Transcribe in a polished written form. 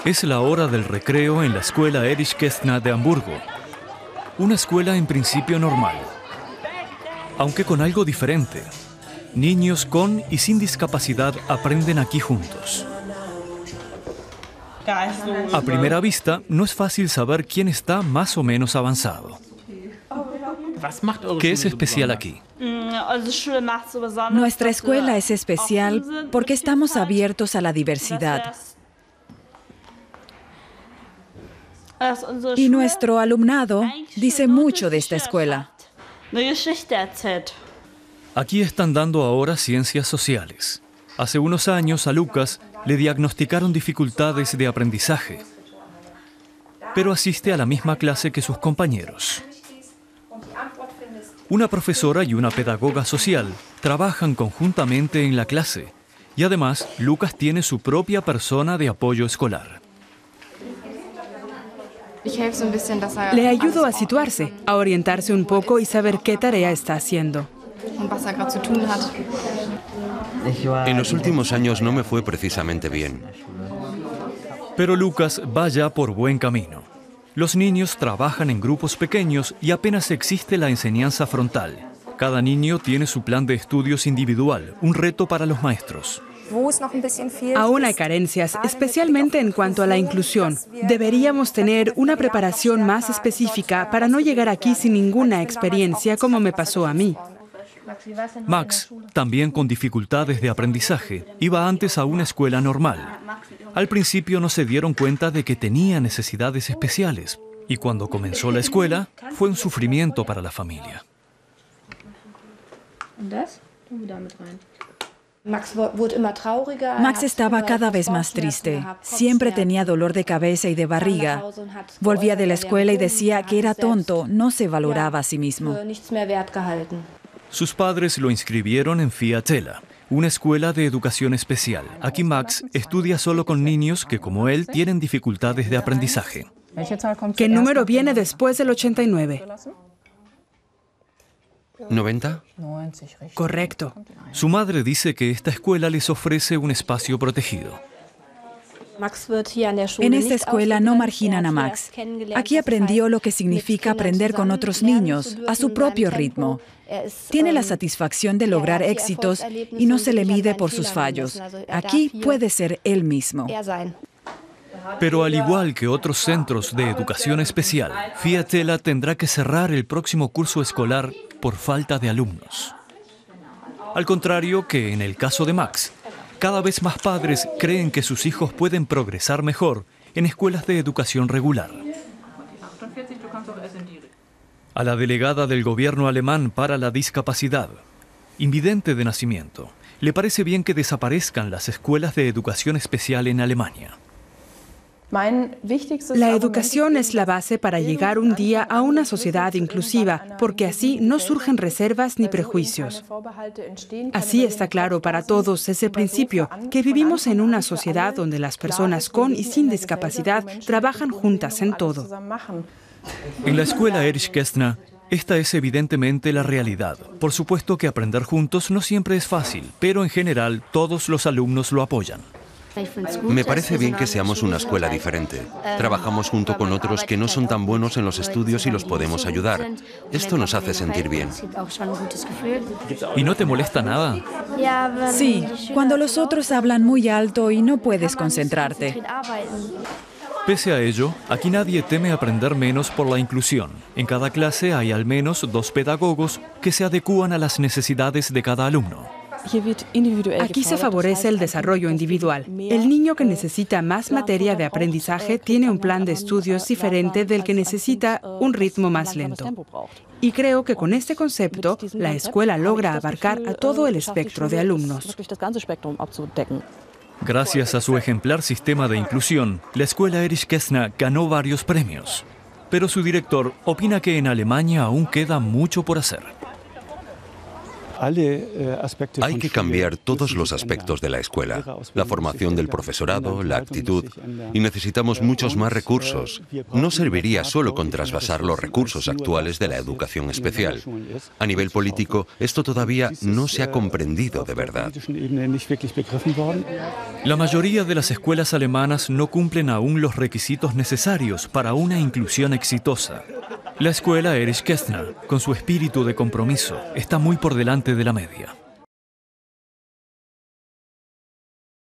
Es la hora del recreo en la escuela Erich Kästner de Hamburgo. Una escuela en principio normal, aunque con algo diferente. Niños con y sin discapacidad aprenden aquí juntos. A primera vista, no es fácil saber quién está más o menos avanzado. ¿Qué es especial aquí? Nuestra escuela es especial porque estamos abiertos a la diversidad. Y nuestro alumnado dice mucho de esta escuela. Aquí están dando ahora ciencias sociales. Hace unos años a Lucas le diagnosticaron dificultades de aprendizaje, pero asiste a la misma clase que sus compañeros. Una profesora y una pedagoga social trabajan conjuntamente en la clase y además Lucas tiene su propia persona de apoyo escolar. Le ayudo a situarse, a orientarse un poco y saber qué tarea está haciendo. En los últimos años no me fue precisamente bien. Pero Lucas va ya por buen camino. Los niños trabajan en grupos pequeños y apenas existe la enseñanza frontal. Cada niño tiene su plan de estudios individual, un reto para los maestros. Aún hay carencias, especialmente en cuanto a la inclusión. Deberíamos tener una preparación más específica para no llegar aquí sin ninguna experiencia, como me pasó a mí. Max, también con dificultades de aprendizaje, iba antes a una escuela normal. Al principio no se dieron cuenta de que tenía necesidades especiales, y cuando comenzó la escuela, fue un sufrimiento para la familia. Max estaba cada vez más triste. Siempre tenía dolor de cabeza y de barriga. Volvía de la escuela y decía que era tonto, no se valoraba a sí mismo. Sus padres lo inscribieron en Fiatella, una escuela de educación especial. Aquí Max estudia solo con niños que, como él, tienen dificultades de aprendizaje. ¿Qué número viene después del 89? ¿90? Correcto. Su madre dice que esta escuela les ofrece un espacio protegido. En esta escuela no marginan a Max. Aquí aprendió lo que significa aprender con otros niños, a su propio ritmo. Tiene la satisfacción de lograr éxitos y no se le mide por sus fallos. Aquí puede ser él mismo. Pero al igual que otros centros de educación especial, Fiatella tendrá que cerrar el próximo curso escolar por falta de alumnos. Al contrario que en el caso de Max, cada vez más padres creen que sus hijos pueden progresar mejor en escuelas de educación regular. A la delegada del gobierno alemán para la discapacidad, invidente de nacimiento, le parece bien que desaparezcan las escuelas de educación especial en Alemania. La educación es la base para llegar un día a una sociedad inclusiva, porque así no surgen reservas ni prejuicios. Así está claro para todos ese principio, que vivimos en una sociedad donde las personas con y sin discapacidad trabajan juntas en todo. En la escuela Erich Kästner, esta es evidentemente la realidad. Por supuesto que aprender juntos no siempre es fácil, pero en general todos los alumnos lo apoyan. Me parece bien que seamos una escuela diferente. Trabajamos junto con otros que no son tan buenos en los estudios y los podemos ayudar. Esto nos hace sentir bien. ¿Y no te molesta nada? Sí, cuando los otros hablan muy alto y no puedes concentrarte. Pese a ello, aquí nadie teme aprender menos por la inclusión. En cada clase hay al menos 2 pedagogos que se adecúan a las necesidades de cada alumno. Aquí se favorece el desarrollo individual. El niño que necesita más materia de aprendizaje tiene un plan de estudios diferente del que necesita un ritmo más lento. Y creo que con este concepto, la escuela logra abarcar a todo el espectro de alumnos. Gracias a su ejemplar sistema de inclusión, la escuela Erich Kästner ganó varios premios. Pero su director opina que en Alemania aún queda mucho por hacer. Hay que cambiar todos los aspectos de la escuela, la formación del profesorado, la actitud, y necesitamos muchos más recursos. No serviría solo con trasvasar los recursos actuales de la educación especial. A nivel político, esto todavía no se ha comprendido de verdad. La mayoría de las escuelas alemanas no cumplen aún los requisitos necesarios para una inclusión exitosa. La escuela Erich Kästner, con su espíritu de compromiso, está muy por delante de la media.